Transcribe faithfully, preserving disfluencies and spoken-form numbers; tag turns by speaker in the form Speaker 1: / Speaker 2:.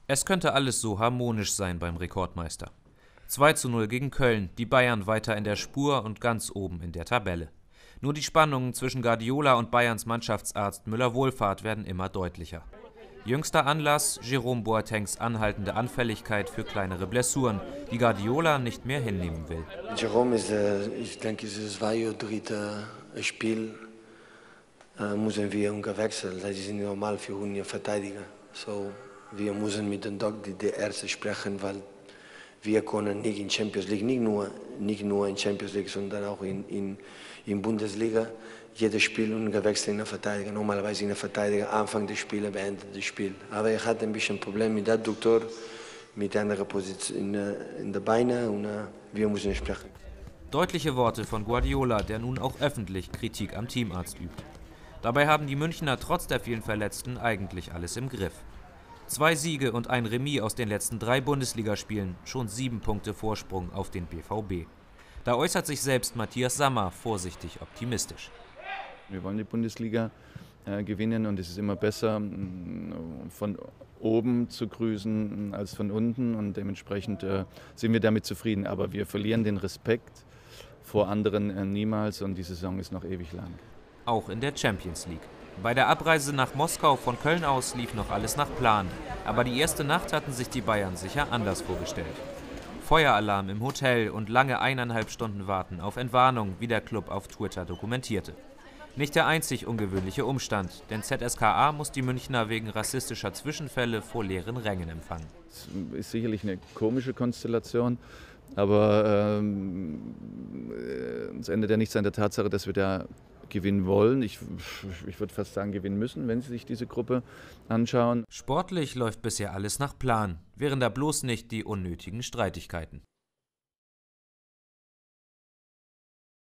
Speaker 1: Es könnte alles so harmonisch sein beim Rekordmeister. zwei zu null gegen Köln, die Bayern weiter in der Spur und ganz oben in der Tabelle. Nur die Spannungen zwischen Guardiola und Bayerns Mannschaftsarzt Müller-Wohlfahrt werden immer deutlicher. Jüngster Anlass: Jerome Boatengs anhaltende Anfälligkeit für kleinere Blessuren, die Guardiola nicht mehr hinnehmen will.
Speaker 2: Jerome ist, äh, ich denke, es ist das zweite oder dritte Spiel, äh, müssen wir wechseln. Das ist nicht normal für einen Verteidiger. So, wir müssen mit dem Doktor der Ärzte sprechen, weil wir können nicht in Champions League, nicht nur, nicht nur in Champions League, sondern auch in, in, in Bundesliga, jedes Spiel umgewechselt in der Verteidiger. Normalerweise in der Verteidiger Anfang des Spiels, beendet das Spiel. Aber ich hatte ein bisschen Problem mit der Doktor, mit einer Position in, in der Beine und uh, wir müssen sprechen.
Speaker 1: Deutliche Worte von Guardiola, der nun auch öffentlich Kritik am Teamarzt übt. Dabei haben die Münchner trotz der vielen Verletzten eigentlich alles im Griff. Zwei Siege und ein Remis aus den letzten drei Bundesligaspielen, schon sieben Punkte Vorsprung auf den B V B. Da äußert sich selbst Matthias Sammer vorsichtig optimistisch.
Speaker 3: Wir wollen die Bundesliga äh, gewinnen und es ist immer besser, von oben zu grüßen als von unten, und dementsprechend äh, sind wir damit zufrieden. Aber wir verlieren den Respekt vor anderen äh, niemals, und die Saison ist noch ewig lang.
Speaker 1: Auch in der Champions League. Bei der Abreise nach Moskau von Köln aus lief noch alles nach Plan. Aber die erste Nacht hatten sich die Bayern sicher anders vorgestellt. Feueralarm im Hotel und lange eineinhalb Stunden Warten auf Entwarnung, wie der Club auf Twitter dokumentierte. Nicht der einzig ungewöhnliche Umstand, denn Z S K A muss die Münchner wegen rassistischer Zwischenfälle vor leeren Rängen empfangen.
Speaker 3: Es ist sicherlich eine komische Konstellation, aber ähm, es ändert ja nichts an der Tatsache, dass wir da gewinnen wollen. Ich, ich würde fast sagen, gewinnen müssen, wenn Sie sich diese Gruppe anschauen.
Speaker 1: Sportlich läuft bisher alles nach Plan, wären da bloß nicht die unnötigen Streitigkeiten.